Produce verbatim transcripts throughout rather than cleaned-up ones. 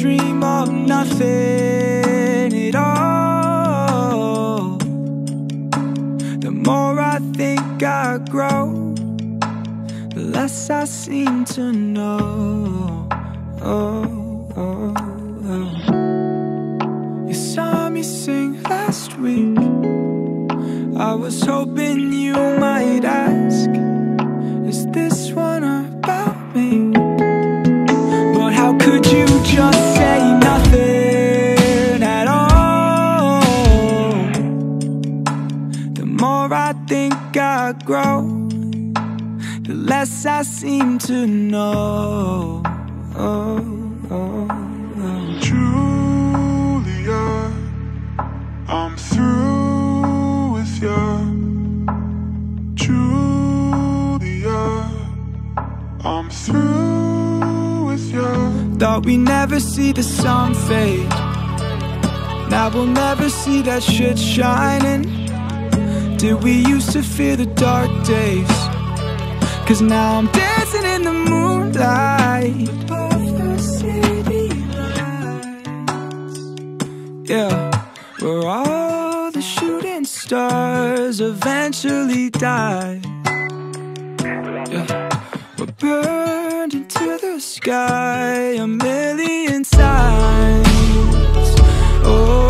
dream of nothing at all. The more I think I grow, the less I seem to know. Oh, oh, oh. You saw me sing last week. I was hoping you might ask, is this one about me? But how could you just say nothing at all? The more I think I grow, the less I seem to know. Oh, oh, oh. Julia, I'm through with you. Julia, I'm through with you. Thought we never see the sun fade. Now we'll never see that shit shining. Did we used to fear the dark days? Cause now I'm dancing in the moonlight of the city lights. Yeah, where all the shooting stars eventually die. Yeah, we're burned into the sky a million times. Oh,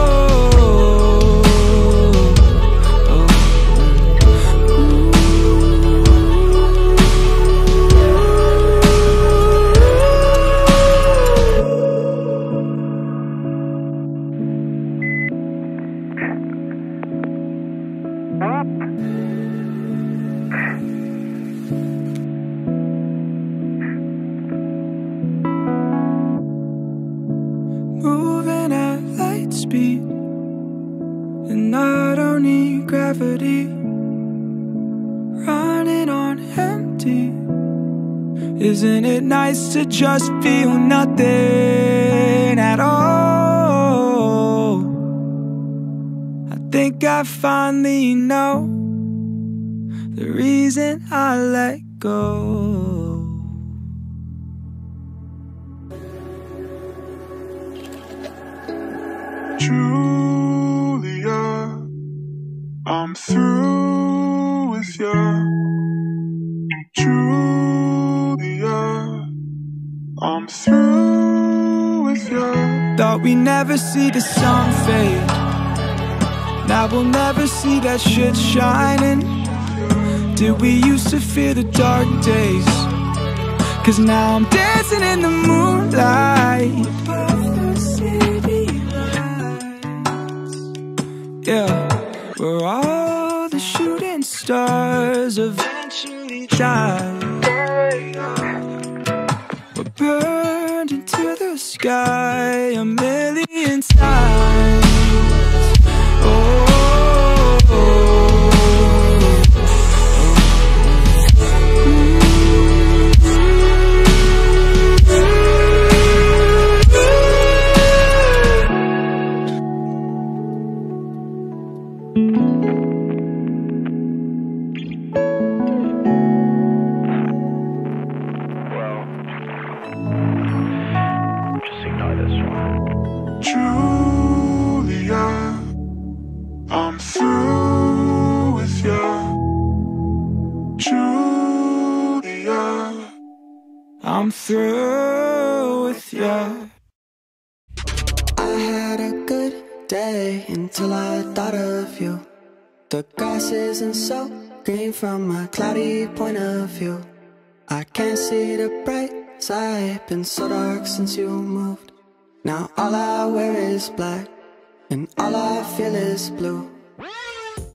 moving at light speed, and I don't need gravity. Running on empty. Isn't it nice to just feel nothing at all? I think I finally know the reason I let go. Julia, I'm through with you. Julia, I'm through with you. Thought we never see the sun fade. Now we'll never see that shit shining. Did we used to fear the dark days? Cause now I'm dancing in the moonlight of the city lights. Yeah, where all the shooting stars eventually die. We're burned into the sky a million times. Oh, oh, oh. Julia, I'm through with you. Julia, I'm through with you. I had a good day until I thought of you. The grass isn't so green from a cloudy point of view. I can't see the bright side, been so dark since you moved. Now all I wear is black, and all I feel is blue.